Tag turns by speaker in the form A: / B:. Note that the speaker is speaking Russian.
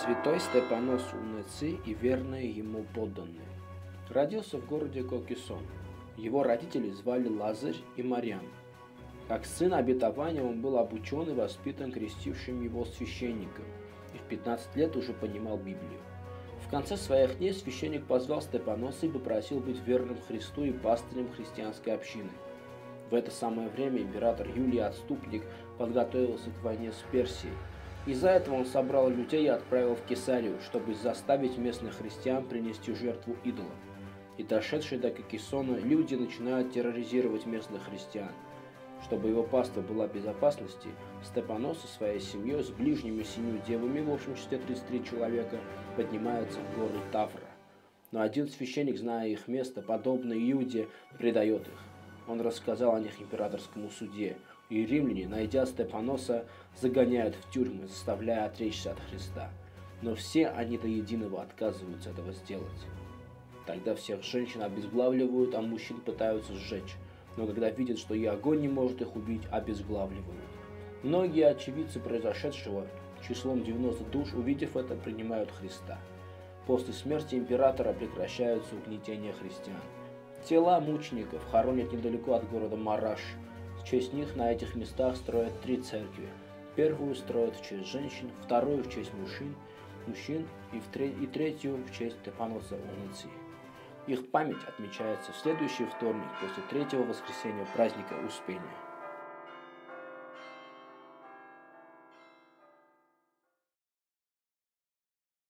A: Святой Степанос Унеци и верные ему подданные. Родился в городе Кокисон. Его родители звали Лазарь и Марьям. Как сын обетования он был обучен и воспитан крестившим его священником, и в 15 лет уже понимал Библию. В конце своих дней священник позвал Степаноса и попросил быть верным Христу и пастырем христианской общины. В это самое время император Юлий Отступник подготовился к войне с Персией. Из-за этого он собрал людей и отправил в Кесарию, чтобы заставить местных христиан принести жертву идолам. И дошедшие до Кокисона люди начинают терроризировать местных христиан. Чтобы его паства была в безопасности, Степанос со своей семьей, с ближними 7 девами, в общем числе 33 человека, поднимаются в горы Тавра. Но один священник, зная их место, подобно Иуде, предает их. Он рассказал о них императорскому суде, и римляне, найдя Степаноса, загоняют в тюрьму, заставляя отречься от Христа. Но все они до единого отказываются этого сделать. Тогда всех женщин обезглавливают, а мужчин пытаются сжечь. Но когда видят, что и огонь не может их убить, обезглавливают. Многие очевидцы произошедшего, числом 90 душ, увидев это, принимают Христа. После смерти императора прекращаются угнетения христиан. Тела мучеников хоронят недалеко от города Мараш. В честь них на этих местах строят 3 церкви. Первую строят в честь женщин, вторую в честь мужчин и третью в честь Степаноса Унеци. Их память отмечается в следующий вторник после 3-го воскресенья праздника Успения.